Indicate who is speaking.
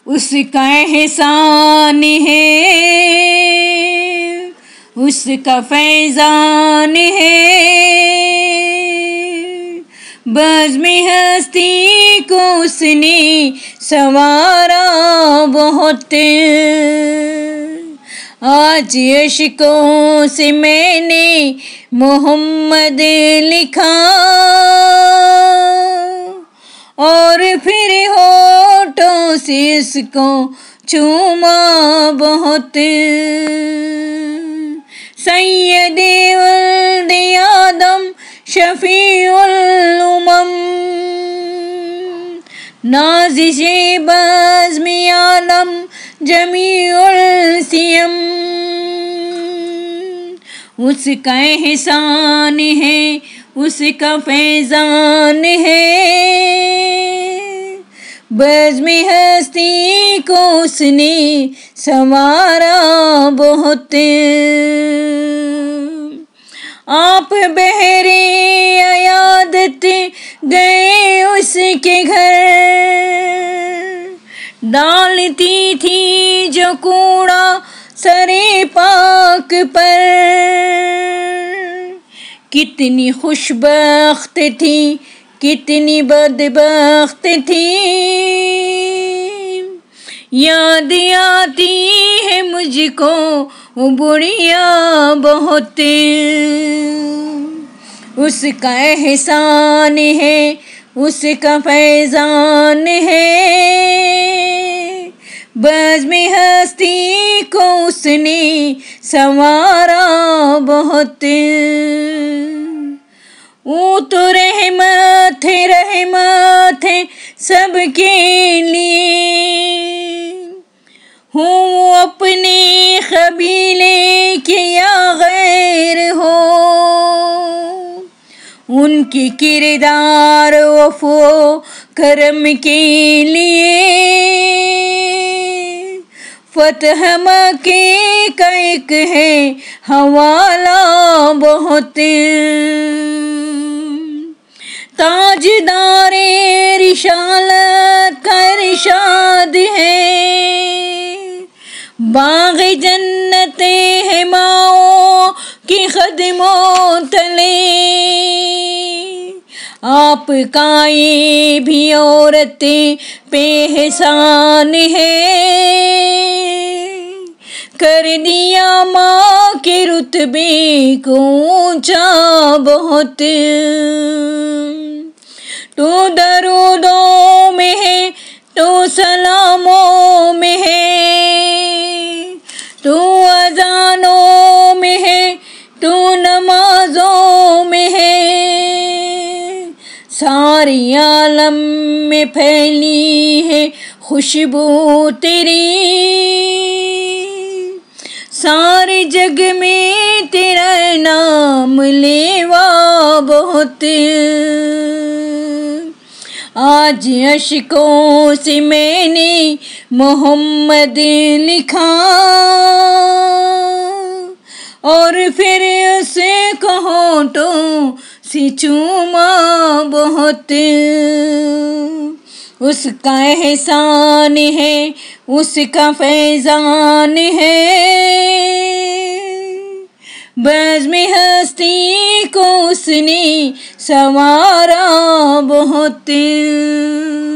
Speaker 1: उसका एहसान है, उसका फैज़ान है। बज़्म हस्ती को उसने संवारा बहुत। आज अश्कों से मैंने मोहम्मद लिखा और फिर होठों से इसको चूमा बहुत। सैयदे वल्दे आदम शफीउल उमम, नाज़िशे बज़्म आलम जमीउल सियम। उसका एहसान है, उसका फैज़ान है। बज़्म हस्ती को उसने संवारा बहुत। आप बहरे अयादत गए उसके घर, डालती थी जो कूड़ा सरे पाक पर। कितनी खुशबख्त थी, कितनी बदबख्त थी, याद आती है मुझको वो बुढ़िया बहुत। उसका एहसान है, उसका फैज़ान है। बज़्म हस्ती को उसने संवारा बहुत। वो तो रहमत है सबके लिए, हूँ अपने कबीले के या गैर हो। उनके किरदार वफ़ो करम के लिए फ़तह मक्के का एक है हवाला बहुत। ताजदारे रिसालत का इरशाद है, बाग़ जन्नते है माओ की ख़दमों तले। आपका ये भी औरतें पे एहसान है, कर दिया माँ के रुतबे को ऊंचा बहुत। तो दरूदों में है, तो सलामों में है, तो अज़ानों में है, तो नमाज़ों में है। सारी आलम में फैली है खुशबू तेरी, सारे जग में तेरा नाम लेवा बहुत। आज अश्कों से मैंने मोहम्मद लिखा और फिर उसे होठों से चूमा बहुत। उसका एहसान है, उसका फैज़ान है। बज़्म हस्ती को उसने संवारा बहुत।